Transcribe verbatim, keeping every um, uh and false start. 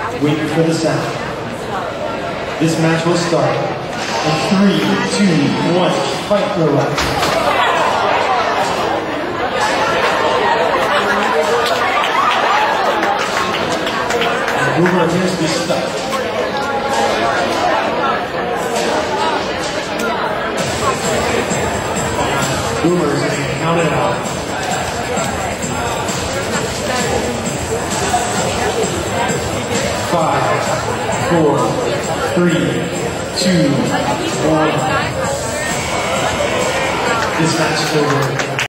Wait for the sound. This match will start in three, two, one, fight for the left. Boomer appears to be stuck. Boomer is going to count it out. Five, four, three, two, one. This match is over.